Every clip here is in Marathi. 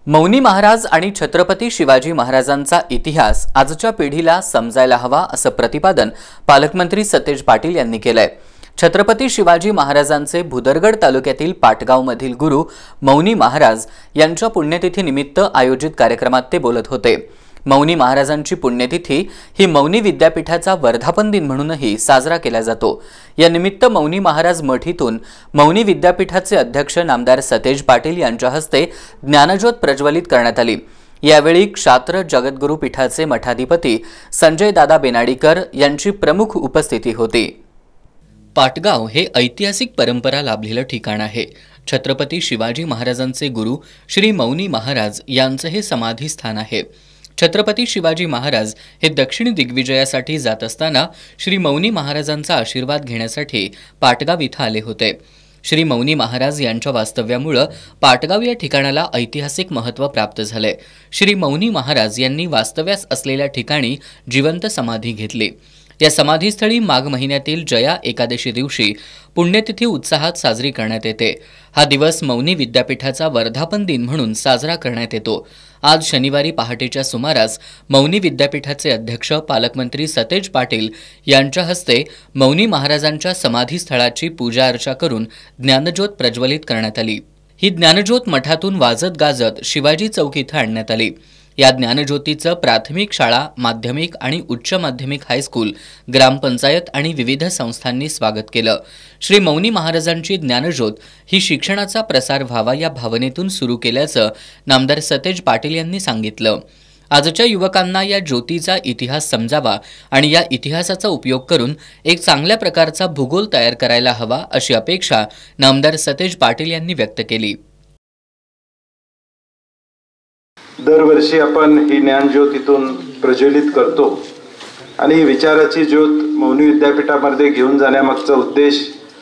मौनी महाराज आणि छत्रपती शिवाजी महाराजांचा इतिहास आजच्या पिढीला समजायला हवा असं प्रतिपादन पालकमंत्री सतेज पाटील यांनी केलंय। छत्रपती शिवाजी महाराजांचे भुदरगड तालुक्यातील पाटगावमधील गुरु मौनी महाराज यांच्या पुण्यतिथीनिमित्त आयोजित कार्यक्रमात ते बोलत होते। मौनी महाराजांची पुण्यतिथी ही मौनी विद्यापीठाचा वर्धापन दिन म्हणूनही साजरा केला जातो। या निमित्त मौनी महाराज मठीतून मौनी विद्यापीठाचे अध्यक्ष नामदार सतेज पाटील यांच्या हस्ते ज्ञानज्योत प्रज्वलित करण्यात आली। यावेळी क्षात्र जगद्गुरु पीठाचे मठाधिपती संजय दादा बेनाडीकर यांची प्रमुख उपस्थिती होती। पाटगाव हे ऐतिहासिक परंपरा लाभलेलं ठिकाण आहे। छत्रपती शिवाजी महाराजांचे गुरु श्री मौनी महाराज यांचे हे समाधी स्थान आहे। छत्रपती शिवाजी महाराज हे दक्षिण दिग्विजयासाठी जात असताना श्री मौनी महाराजांचा आशीर्वाद घेण्यासाठी पाटगाव इथं आले होते। श्री मौनी महाराज यांच्या वास्तव्यामुळे पाटगाव या ठिकाणाला ऐतिहासिक महत्त्व प्राप्त झाले। श्री मौनी महाराज यांनी वास्तव्यास असलेल्या ठिकाणी जिवंत समाधी घेतली। या समाधीस्थळी माघ महिन्यातील जया एकादशी दिवशी पुण्यतिथी उत्साहात साजरी करण्यात येते। हा दिवस मौनी विद्यापीठाचा वर्धापन दिन म्हणून साजरा करण्यात येतो। आज शनिवारी पहाटेच्या सुमारास मौनी विद्यापीठाचे अध्यक्ष पालकमंत्री सतेज पाटील यांच्या हस्ते मौनी महाराजांच्या समाधीस्थळाची पूजा अर्चा करून ज्ञानज्योत प्रज्वलित करण्यात आली। ही ज्ञानज्योत मठातून वाजत गाजत शिवाजी चौक इथं आणण्यात आली। या ज्ञानज्योतीचं प्राथमिक शाळा, माध्यमिक आणि उच्च माध्यमिक हायस्कूल, ग्रामपंचायत आणि विविध संस्थांनी स्वागत केलं। श्री मौनी महाराजांची ज्ञानज्योत ही शिक्षणाचा प्रसार व्हावा या भावनेतून सुरू केल्याचं नामदार सतेज पाटील यांनी सांगितलं। आजच्या युवकांना या ज्योतीचा इतिहास समजावा आणि या इतिहासाचा उपयोग करून एक चांगल्या प्रकारचा भूगोल तयार करायला हवा अशी अपेक्षा नामदार सतेज पाटील यांनी व्यक्त केली। दरवर्षी आपण ही ज्ञानज्योत इथून प्रज्वलित करतो आणि ही विचाराची ज्योत मौनी विद्यापीठामध्ये घेऊन जाण्यामागचा उद्देश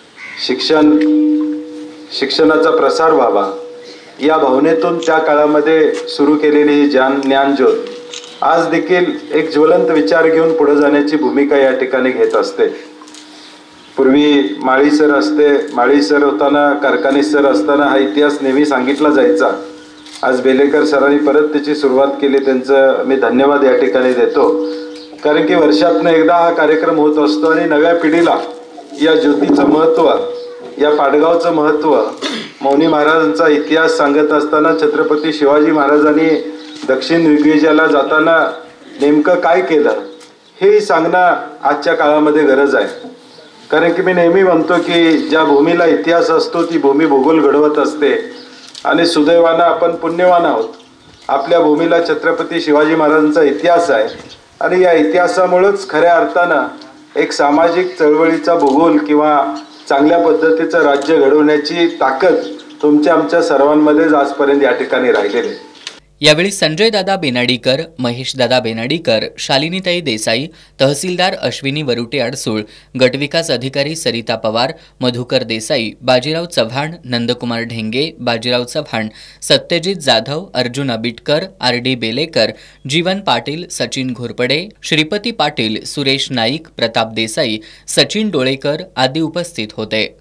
शिक्षणाचा प्रसार व्हावा या भावनेतून त्या काळामध्ये सुरू केलेली ही ज्ञानज्योत आज देखील एक ज्वलंत विचार घेऊन पुढे जाण्याची भूमिका या ठिकाणी घेत असते। पूर्वी माळी सर होताना, कारखाने सर असताना हा इतिहास नेहमी सांगितला जायचा। आज बेलेकर सरांनी परत त्याची सुरुवात केली, त्यांचं मी धन्यवाद या ठिकाणी देतो। कारण की वर्षातून एकदा हा कार्यक्रम होत असतो आणि नव्या पिढीला या ज्योतीचं महत्त्व, या पाटगावचं महत्त्व, मौनी महाराजांचा इतिहास सांगत असताना छत्रपती शिवाजी महाराजांनी दक्षिण दिग्विजयाला जाताना नेमकं काय केलं हे सांगणं आजच्या काळामध्ये गरज आहे। कारण की मी नेहमी म्हणतो की ज्या भूमीला इतिहास असतो ती भूमी भूगोल घडवत असते आणि सुदैवानं आपण पुण्यवान आहोत। आपल्या भूमीला छत्रपती शिवाजी महाराजांचा इतिहास आहे आणि या इतिहासामुळेच खऱ्या अर्थानं एक सामाजिक चळवळीचा भूगोल किंवा चांगल्या पद्धतीचं राज्य घडवण्याची ताकद तुमच्या आमच्या सर्वांमध्येच आजपर्यंत या ठिकाणी राहिलेली आहे। यावेळी संजय दादा बेनाडीकर, महेश दादा बेनाडीकर, शालिनीताई देसाई, तहसीलदार अश्विनी वरुटे अडसूळ, गटविकास अधिकारी सरिता पवार, मधुकर देसाई, बाजीराव चव्हाण, नंदकुमार ढेंगे, बाजीराव चव्हाण, सत्यजित जाधव, अर्जुन अबिटकर, RD बेलेकर, जीवन पाटील, सचिन घोरपडे, श्रीपती पाटील, सुरेश नाईक, प्रताप देसाई, सचिन डोळेकर आदी उपस्थित होते।